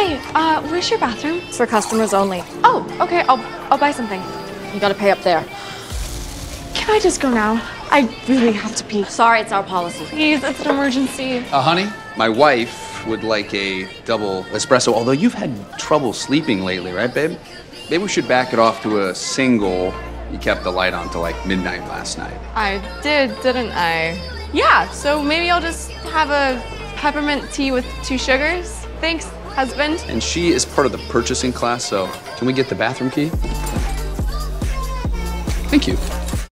Hey, where's your bathroom? It's for customers only. Oh, okay, I'll buy something. You gotta pay up there. Can I just go now? I really have to pee. Sorry, it's our policy. Please, it's an emergency. Honey, my wife would like a double espresso, although you've had trouble sleeping lately, right, babe? Maybe we should back it off to a single. You kept the light on till like midnight last night. I did, didn't I? Yeah, so maybe I'll just have a peppermint tea with 2 sugars. Thanks, husband. And she is part of the purchasing class, so can we get the bathroom key? Thank you.